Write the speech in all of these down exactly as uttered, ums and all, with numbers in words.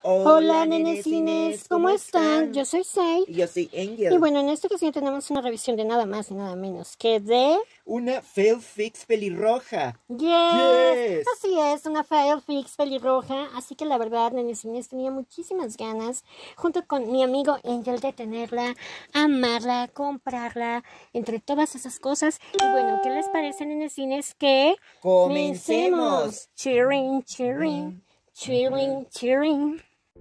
Hola, nenecines, ¿cómo están? Yo soy Say. Y yo soy Angel. Y bueno, en esta ocasión tenemos una revisión de nada más y nada menos que de... una Fail Fix pelirroja. Yes. Yes. Así es, una Fail Fix pelirroja. Así que la verdad, nenecines, tenía muchísimas ganas, junto con mi amigo Angel, de tenerla, amarla, comprarla, entre todas esas cosas. Y bueno, ¿qué les parece, nenecines? Que... ¡comencemos! Cheering, cheering, cheering, cheering.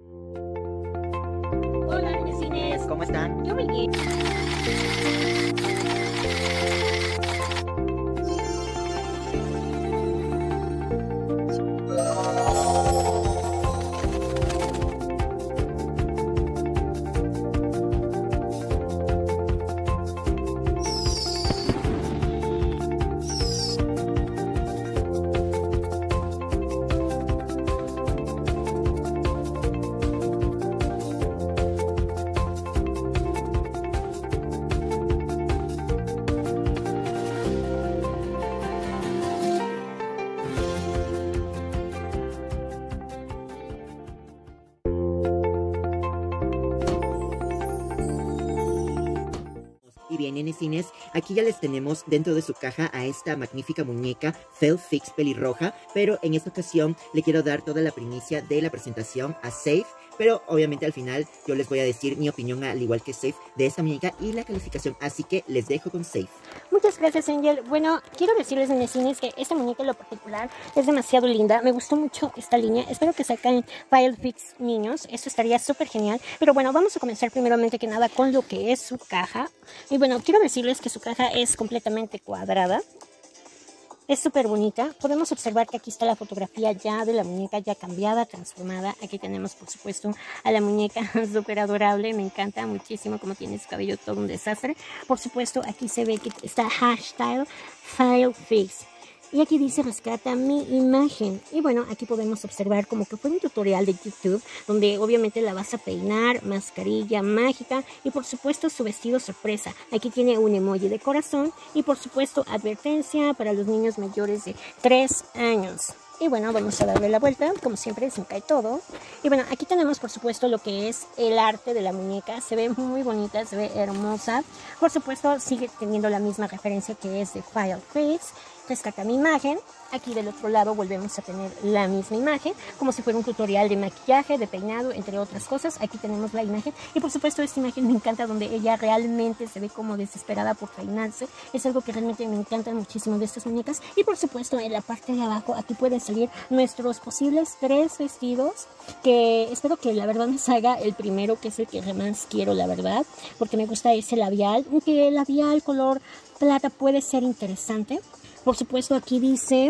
Hola, nenecines. ¿Cómo están? Yo muy bien. Y bien, nenecines, aquí ya les tenemos dentro de su caja a esta magnífica muñeca Fail Fix pelirroja, pero en esta ocasión le quiero dar toda la primicia de la presentación a Safe, pero obviamente al final yo les voy a decir mi opinión al igual que Safe de esta muñeca y la calificación, así que les dejo con Safe. Muchas gracias, Angel. Bueno, quiero decirles, nenecines, que esta muñeca en lo particular es demasiado linda. Me gustó mucho esta línea. Espero que saquen Fail Fix niños. Eso estaría súper genial. Pero bueno, vamos a comenzar primeramente que nada con lo que es su caja. Y bueno, quiero decirles que su caja es completamente cuadrada. Es súper bonita. Podemos observar que aquí está la fotografía ya de la muñeca ya cambiada, transformada. Aquí tenemos, por supuesto, a la muñeca súper adorable. Me encanta muchísimo cómo tiene su cabello, todo un desastre. Por supuesto, aquí se ve que está hashtag Fail Fix. Y aquí dice rescata mi imagen. Y bueno, aquí podemos observar como que fue un tutorial de YouTube, donde obviamente la vas a peinar, mascarilla mágica y por supuesto su vestido sorpresa. Aquí tiene un emoji de corazón y por supuesto advertencia para los niños mayores de tres años. Y bueno, vamos a darle la vuelta, como siempre se me cae todo. Y bueno, aquí tenemos por supuesto lo que es el arte de la muñeca. Se ve muy bonita, se ve hermosa. Por supuesto sigue teniendo la misma referencia que es de Fail Fix. Rescata mi imagen. Aquí del otro lado volvemos a tener la misma imagen, como si fuera un tutorial de maquillaje, de peinado, entre otras cosas. Aquí tenemos la imagen y por supuesto esta imagen me encanta, donde ella realmente se ve como desesperada por peinarse. Es algo que realmente me encanta muchísimo de estas muñecas. Y por supuesto en la parte de abajo aquí pueden salir nuestros posibles tres vestidos, que espero que la verdad me salga el primero, que es el que más quiero, la verdad, porque me gusta ese labial, aunque el labial color plata puede ser interesante. Por supuesto aquí dice,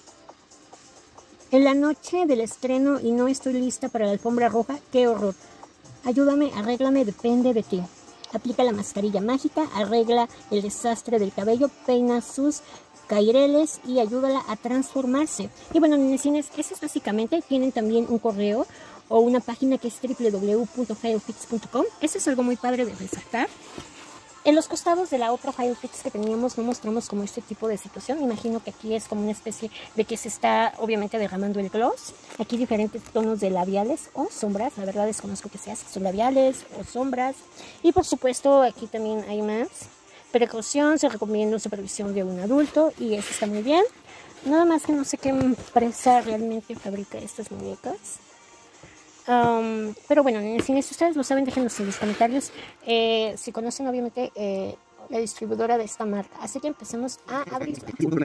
en la noche del estreno y no estoy lista para la alfombra roja, qué horror. Ayúdame, arréglame, depende de ti. Aplica la mascarilla mágica, arregla el desastre del cabello, peina sus caireles y ayúdala a transformarse. Y bueno, nenecines, eso es básicamente. Tienen también un correo o una página que es w w w punto fail fix punto com. Eso es algo muy padre de resaltar. En los costados de la otra Fail Fix que teníamos no mostramos como este tipo de situación. Me imagino que aquí es como una especie de que se está obviamente derramando el gloss. Aquí diferentes tonos de labiales o sombras. La verdad desconozco que sea si son labiales o sombras. Y por supuesto aquí también hay más. Precaución, se recomienda supervisión de un adulto y eso está muy bien. Nada más que no sé qué empresa realmente fabrica estas muñecas. Um, pero bueno, si ustedes lo saben, déjenlos en los comentarios. Eh, si conocen obviamente eh, la distribuidora de esta marca. Así que empecemos a abrir.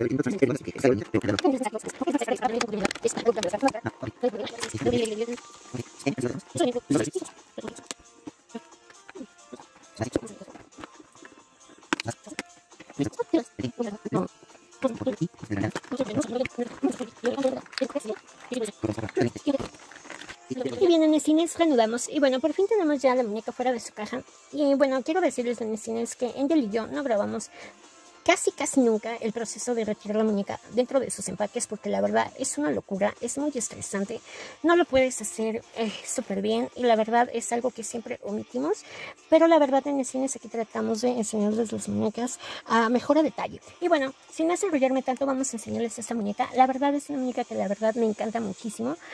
Y bien, nenecines, reanudamos. Y bueno, por fin tenemos ya la muñeca fuera de su caja. Y bueno, quiero decirles, nenecines, que Angel y yo no grabamos casi casi nunca el proceso de retirar la muñeca dentro de sus empaques, porque la verdad es una locura, es muy estresante, no lo puedes hacer eh, súper bien y la verdad es algo que siempre omitimos, pero la verdad en el cine aquí tratamos de enseñarles las muñecas a mejor a detalle. Y bueno, sin hacer enrollarme tanto, vamos a enseñarles esta muñeca. La verdad es una muñeca que la verdad me encanta muchísimo.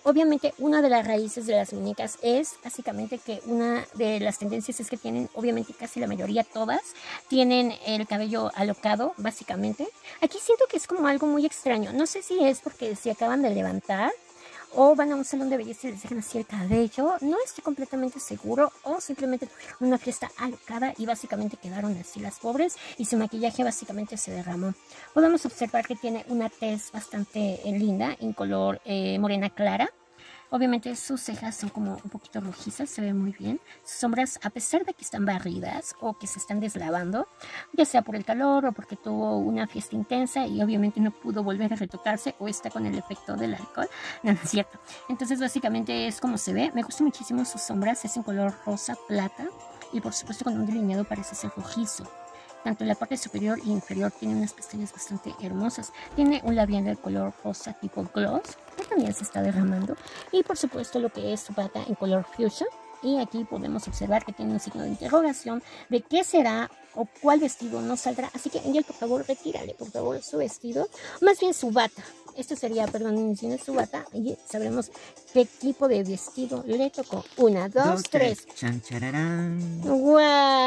Obviamente una de las raíces de las muñecas es básicamente que una de las tendencias es que tienen, obviamente casi la mayoría, todas, tienen el cabello alocado, básicamente. Aquí siento que es como algo muy extraño. No sé si es porque se acaban de levantar o van a un salón de belleza y les dejan así el cabello. No estoy completamente seguro, o simplemente tuvieron una fiesta alocada y básicamente quedaron así las pobres y su maquillaje básicamente se derramó. Podemos observar que tiene una tez bastante eh, linda en color eh, morena clara. Obviamente sus cejas son como un poquito rojizas, se ve muy bien. Sus sombras, a pesar de que están barridas o que se están deslavando, ya sea por el calor o porque tuvo una fiesta intensa y obviamente no pudo volver a retocarse o está con el efecto del alcohol, no, no es cierto. Entonces básicamente es como se ve. Me gustan muchísimo sus sombras, es en color rosa, plata y por supuesto con un delineado parece ser rojizo. Tanto en la parte superior e inferior tiene unas pestañas bastante hermosas. Tiene un labial de color rosa tipo gloss, que también se está derramando. Y por supuesto lo que es su bata en color fuchsia. Y aquí podemos observar que tiene un signo de interrogación de qué será o cuál vestido no saldrá. Así que, Angel, por favor, retírale, por favor, su vestido. Más bien su bata. Esto sería, perdón, si no es su bata. Y sabremos qué tipo de vestido le tocó. Una, dos, dos tres. tres. Chan, chararán. ¡Wow!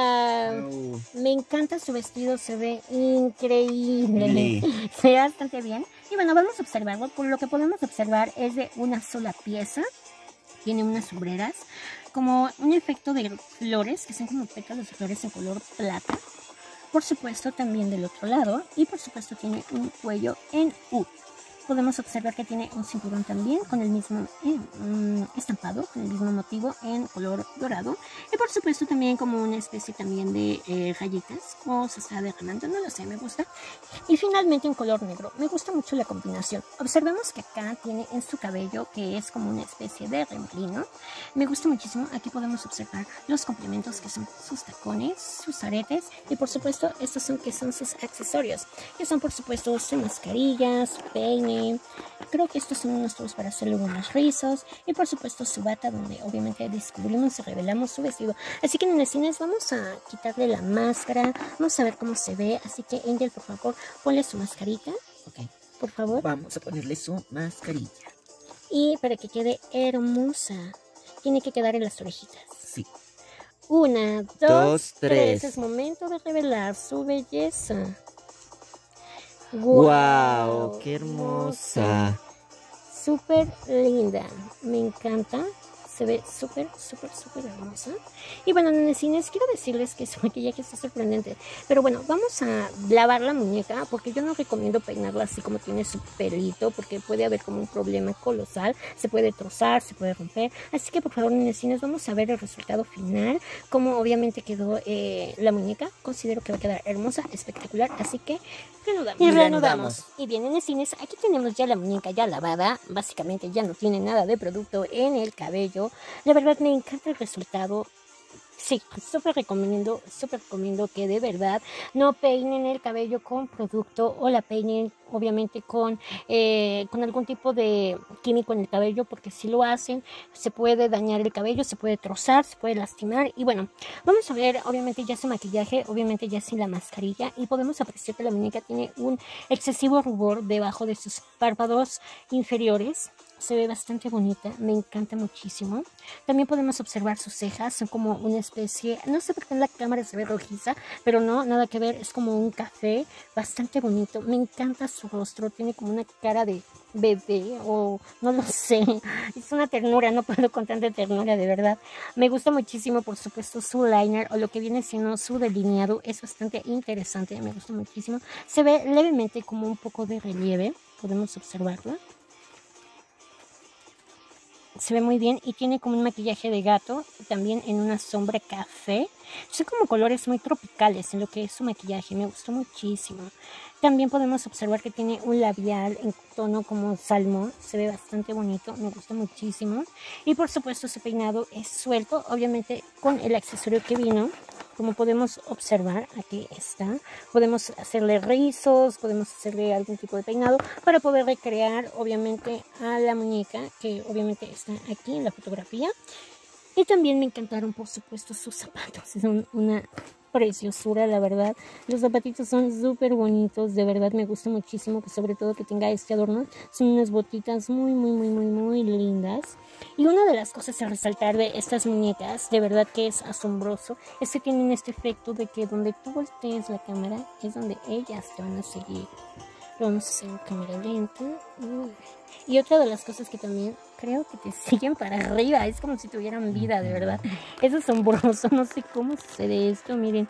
Wow. Me encanta su vestido, se ve increíble. Sí. Se ve bastante bien. Y bueno, vamos a observarlo. Por lo que podemos observar es de una sola pieza. Tiene unas sombreras, como un efecto de flores, que son como pétalos de flores en color plata. Por supuesto también del otro lado. Y por supuesto tiene un cuello en U. Podemos observar que tiene un cinturón también con el mismo eh, um, estampado, con el mismo motivo en color dorado. Y por supuesto también como una especie también de eh, rayitas, o se está derramando, no lo sé, me gusta. Y finalmente en color negro, me gusta mucho la combinación. Observemos que acá tiene en su cabello, que es como una especie de remolino. Me gusta muchísimo, aquí podemos observar los complementos que son sus tacones, sus aretes. Y por supuesto estos son que son sus accesorios, que son por supuesto su mascarilla, su peine. Creo que estos son unos tubos para hacerle unos rizos. Y por supuesto su bata, donde obviamente descubrimos y revelamos su vestido. Así que en el cine vamos a quitarle la máscara. Vamos a ver cómo se ve. Así que Angel, por favor, ponle su mascarita. Ok. Por favor. Vamos a ponerle su mascarilla. Y para que quede hermosa, tiene que quedar en las orejitas. Sí. Una, dos, dos tres. tres. Es momento de revelar su belleza. ¡Wow! wow ¡Qué hermosa! Súper linda. Me encanta. Se ve súper, súper, súper hermosa. Y bueno, nenecines, quiero decirles que su maquillaje está sorprendente. Pero bueno, vamos a lavar la muñeca, porque yo no recomiendo peinarla así como tiene su pelito, porque puede haber como un problema colosal. Se puede trozar, se puede romper. Así que por favor, nenecines, vamos a ver el resultado final. Como obviamente quedó eh, la muñeca. Considero que va a quedar hermosa, espectacular. Así que reanudamos. Y reanudamos. Y bien, nenecines, aquí tenemos ya la muñeca ya lavada. Básicamente ya no tiene nada de producto en el cabello. La verdad me encanta el resultado. Sí, súper recomiendo, súper recomiendo que de verdad no peinen el cabello con producto o la peinen obviamente con, eh, con algún tipo de químico en el cabello, porque si lo hacen se puede dañar el cabello, se puede trozar, se puede lastimar. Y bueno, vamos a ver obviamente ya su maquillaje, obviamente ya sin la mascarilla, y podemos apreciar que la muñeca tiene un excesivo rubor debajo de sus párpados inferiores. Se ve bastante bonita, me encanta muchísimo. También podemos observar sus cejas, son como una especie, no sé por qué en la cámara se ve rojiza, pero no, nada que ver, es como un café bastante bonito. Me encanta su rostro, tiene como una cara de bebé o no lo sé, es una ternura, no puedo con tanta ternura, de verdad. Me gusta muchísimo, por supuesto, su liner o lo que viene siendo su delineado, es bastante interesante, me gusta muchísimo. Se ve levemente como un poco de relieve, podemos observarlo. Se ve muy bien y tiene como un maquillaje de gato, también en una sombra café. Son como colores muy tropicales en lo que es su maquillaje, me gustó muchísimo. También podemos observar que tiene un labial en tono como salmón, se ve bastante bonito, me gusta muchísimo. Y por supuesto su peinado es suelto, obviamente con el accesorio que vino. Como podemos observar, aquí está. Podemos hacerle rizos, podemos hacerle algún tipo de peinado para poder recrear, obviamente, a la muñeca, que obviamente está aquí en la fotografía. Y también me encantaron, por supuesto, sus zapatos. Son una preciosura, la verdad. Los zapatitos son súper bonitos, de verdad me gusta muchísimo, que sobre todo que tenga este adorno. Son unas botitas muy, muy, muy, muy, muy lindas. Y una de las cosas a resaltar de estas muñecas, de verdad que es asombroso, es que tienen este efecto de que donde tú voltees la cámara es donde ellas te van a seguir. Vamos a hacer cámara lenta. Y otra de las cosas que también creo que te siguen para arriba, es como si tuvieran vida, de verdad. Es asombroso, no sé cómo sucede esto, miren.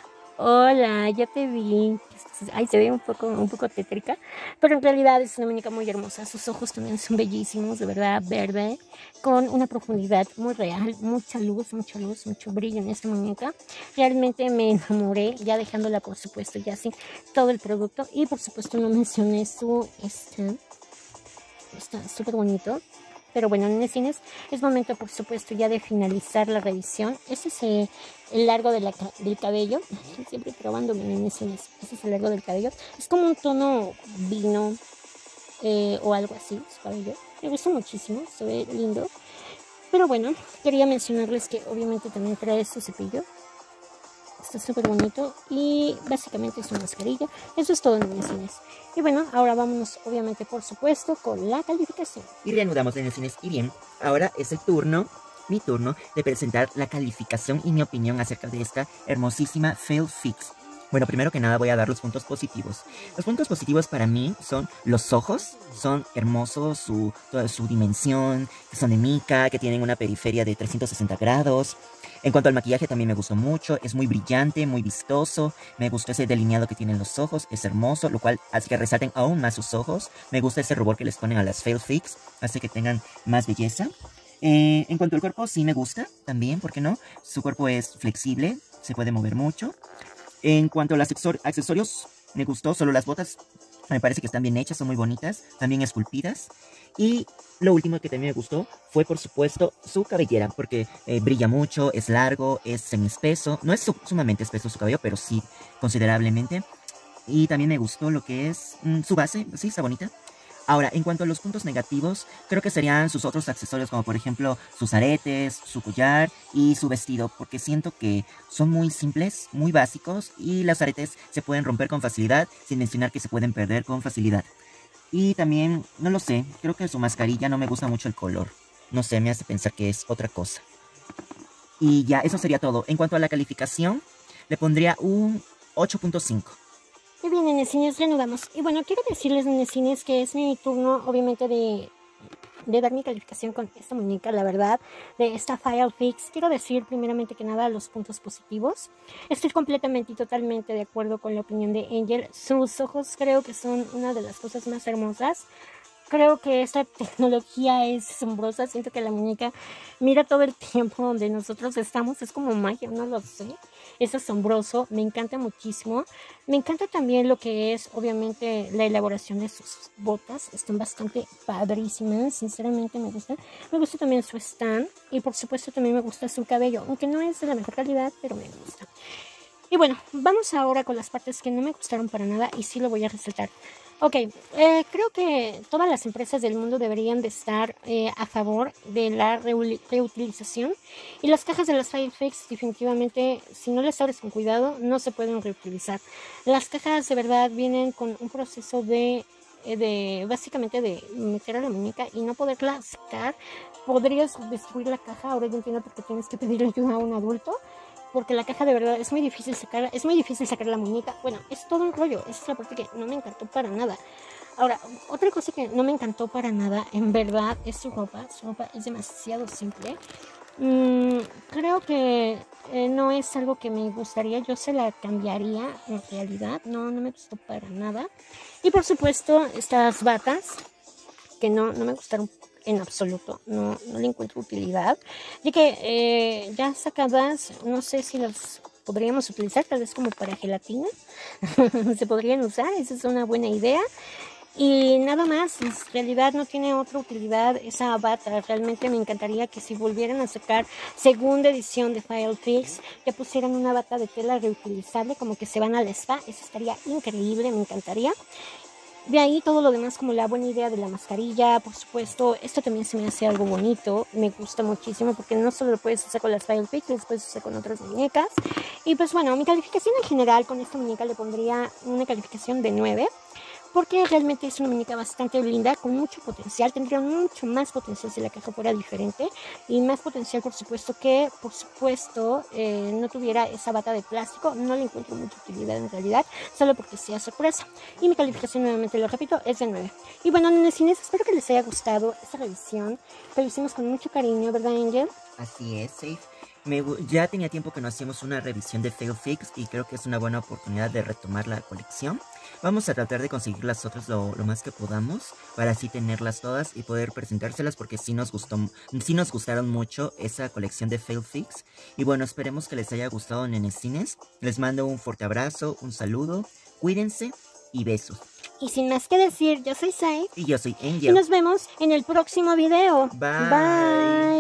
Hola, ya te vi. Ay, se ve un poco, un poco tétrica, pero en realidad es una muñeca muy hermosa. Sus ojos también son bellísimos, de verdad, verde, con una profundidad muy real, mucha luz, mucha luz, mucho brillo en esta muñeca. Realmente me enamoré, ya dejándola, por supuesto, ya sin todo el producto. Y por supuesto no mencioné su stand. Está súper bonito. Pero bueno, en cines es momento, por supuesto, ya de finalizar la revisión. Este es eh, el largo de la, del cabello. Siempre probándome en cines. Este es el largo del cabello. Es como un tono vino eh, o algo así, su cabello. Me gusta muchísimo, se ve lindo. Pero bueno, quería mencionarles que obviamente también trae su cepillo. Está súper bonito y básicamente es una mascarilla. Eso es todo en cines. Y bueno, ahora vámonos obviamente por supuesto con la calificación. Y reanudamos en cines. Y bien, ahora es el turno, mi turno, de presentar la calificación y mi opinión acerca de esta hermosísima Fail Fix. Bueno, primero que nada voy a dar los puntos positivos. Los puntos positivos para mí son los ojos, son hermosos, su, toda su dimensión, que son de mica, que tienen una periferia de trescientos sesenta grados. En cuanto al maquillaje también me gustó mucho, es muy brillante, muy vistoso, me gustó ese delineado que tienen los ojos, es hermoso, lo cual hace que resalten aún más sus ojos. Me gusta ese rubor que les ponen a las Fail Fix, hace que tengan más belleza. Eh, en cuanto al cuerpo, sí me gusta también, ¿por qué no? Su cuerpo es flexible, se puede mover mucho. En cuanto a los accesorios, me gustó, solo las botas me parece que están bien hechas, son muy bonitas, también esculpidas. Y lo último que también me gustó fue, por supuesto, su cabellera, porque eh, brilla mucho, es largo, es semi-espeso. No es su sumamente espeso su cabello, pero sí considerablemente. Y también me gustó lo que es mm, su base, sí, está bonita. Ahora, en cuanto a los puntos negativos, creo que serían sus otros accesorios, como por ejemplo sus aretes, su collar y su vestido, porque siento que son muy simples, muy básicos, y los aretes se pueden romper con facilidad, sin mencionar que se pueden perder con facilidad. Y también, no lo sé, creo que su mascarilla no me gusta mucho el color. No sé, me hace pensar que es otra cosa. Y ya, eso sería todo. En cuanto a la calificación, le pondría un ocho punto cinco. Y bien, Nenecines, reanudamos. Y bueno, quiero decirles, Nenecines, que es mi turno, obviamente, de, de dar mi calificación con esta muñeca, la verdad, de esta Fail Fix. Quiero decir, primeramente que nada, los puntos positivos. Estoy completamente y totalmente de acuerdo con la opinión de Angel. Sus ojos creo que son una de las cosas más hermosas. Creo que esta tecnología es asombrosa. Siento que la muñeca mira todo el tiempo donde nosotros estamos. Es como magia, no lo sé. Es asombroso, me encanta muchísimo. Me encanta también lo que es, obviamente, la elaboración de sus botas. Están bastante padrísimas, sinceramente me gusta. Me gusta también su stand y por supuesto también me gusta su cabello. Aunque no es de la mejor calidad, pero me gusta. Y bueno, vamos ahora con las partes que no me gustaron para nada y sí lo voy a resaltar. Ok, eh, creo que todas las empresas del mundo deberían de estar eh, a favor de la reutilización y las cajas de las Fail Fix definitivamente, si no las abres con cuidado, no se pueden reutilizar. Las cajas de verdad vienen con un proceso de, de básicamente de meter a la muñeca y no poderla sacar. Podrías destruir la caja, ahora yo entiendo por qué tienes que pedirle ayuda a un adulto. Porque la caja de verdad es muy difícil sacar, es muy difícil sacar la muñeca. Bueno, es todo un rollo, esa es la parte que no me encantó para nada. Ahora, otra cosa que no me encantó para nada, en verdad, es su ropa. Su ropa es demasiado simple. Mm, creo que eh, no es algo que me gustaría, yo se la cambiaría en realidad. No, no me gustó para nada. Y por supuesto, estas batas, que no, no me gustaron en absoluto, no, no le encuentro utilidad, ya que eh, ya sacadas, no sé si las podríamos utilizar, tal vez como para gelatina, se podrían usar, esa es una buena idea. Y nada más, en realidad no tiene otra utilidad esa bata. Realmente me encantaría que si volvieran a sacar segunda edición de Fail Fix, que pusieran una bata de tela reutilizable, como que se van al spa, eso estaría increíble, me encantaría. De ahí todo lo demás, como la buena idea de la mascarilla, por supuesto. Esto también se me hace algo bonito, me gusta muchísimo porque no solo lo puedes usar con las File Fix, lo puedes usar con otras muñecas. Y pues bueno, mi calificación en general con esta muñeca le pondría una calificación de nueve. Porque realmente es una muñeca bastante linda, con mucho potencial, tendría mucho más potencial si la caja fuera diferente, y más potencial por supuesto que, por supuesto, eh, no tuviera esa bata de plástico. No le encuentro mucha utilidad en realidad, solo porque sea sorpresa. Y mi calificación, nuevamente lo repito, es de nueve. Y bueno, nenecines, espero que les haya gustado esta revisión, que lo hicimos con mucho cariño, ¿verdad, Angel? Así es, Safe. Me, ya tenía tiempo que no hacíamos una revisión de Fail Fix y creo que es una buena oportunidad de retomar la colección. Vamos a tratar de conseguir las otras lo, lo más que podamos para así tenerlas todas y poder presentárselas, porque sí nos gustó, sí nos gustaron mucho esa colección de Fail Fix. Y bueno, esperemos que les haya gustado, nenecines. Les mando un fuerte abrazo, un saludo, cuídense y besos. Y sin más que decir, yo soy Sai. Y yo soy Angel. Y nos vemos en el próximo video. Bye. Bye.